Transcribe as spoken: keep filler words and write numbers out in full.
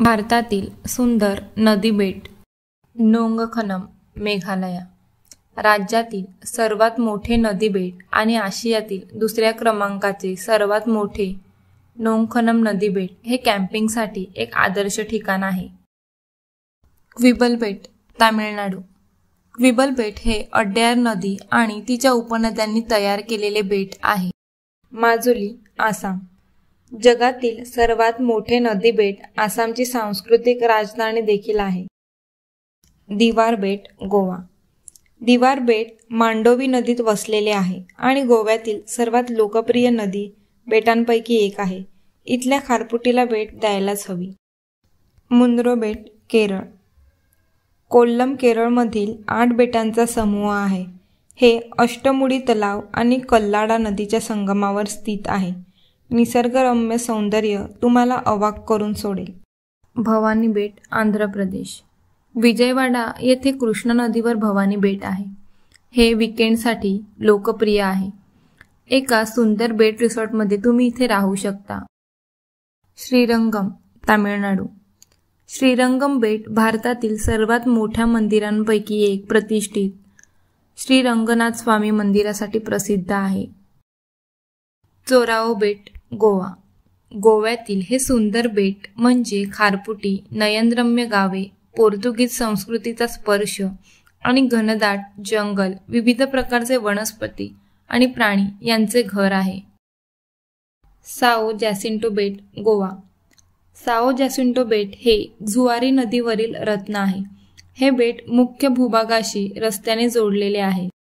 भारतातील सुंदर नदी बेट नोंगखनम, मेघालय। राज्यातील सर्वात मोठे नदी बेट आणि आशियातील दुसऱ्या क्रमांकाचे सर्वात मोठे नोंगखनम नदी बेट हे कॅम्पिंगसाठी एक आदर्श ठिकाण आहे। क्विबल बेट, तामिळनाडू। क्विबल बेट हे अड्यार नदी आणि तिच्या उपनद्यांनी तयार केलेले बेट आहे। माजुली, आसाम। जगातील सर्वात मोठे नदी बेट आसामची सांस्कृतिक राजधानी देखील आहे। दिवार बेट, गोवा। दिवार बेट मांडोवी नदीत वसलेले आहे आणि गोव्यातील सर्वात लोकप्रिय नदी बेटांपैकी एक आहे। इथल्या खारपुटीला भेट द्यायलाच हवी। मुंद्रो बेट, केरळ। कोल्लम, केरळमधील आठ बेटांचा समूह आहे। हे अष्टमुडी तलाव आणि कल्लाडा नदीच्या संगमावर स्थित आहे। निसर्गरम्य सौंदर्य तुम्हाला अवाक करून सोडेल। भवानी बेट, आंध्र प्रदेश। विजयवाडा येथे कृष्णा नदीवर भवानी बेट आहे। हे वीकेंडसाठी लोकप्रिय आहे। एका सुंदर बेट रिसॉर्टमध्ये तुम्ही इथे राहू शकता। श्रीरंगम, तामिळनाडू। श्रीरंगम बेट भारतातील सर्वात मोठ्या मंदिरांपैकी एक प्रतिष्ठित श्री रंगनाथ स्वामी मंदिरासाठी प्रसिद्ध आहे। चोराओ बेट, गोवा। गोव्यातील हे सुंदर बेट म्हणजे खारपुटी, नयनरम्य गावे, पोर्तुगीज संस्कृतीचा स्पर्श आणि घनदाट जंगल, विविध प्रकारचे वनस्पती आणि प्राणी यांचे घर आहे। साओ जॅसिंटो बेट, गोवा। साओ जॅसिंटो बेट हे झुआरी नदीवरील रत्न आहे। हे बेट मुख्य भूभागाशी रस्त्याने जोडलेले आहे।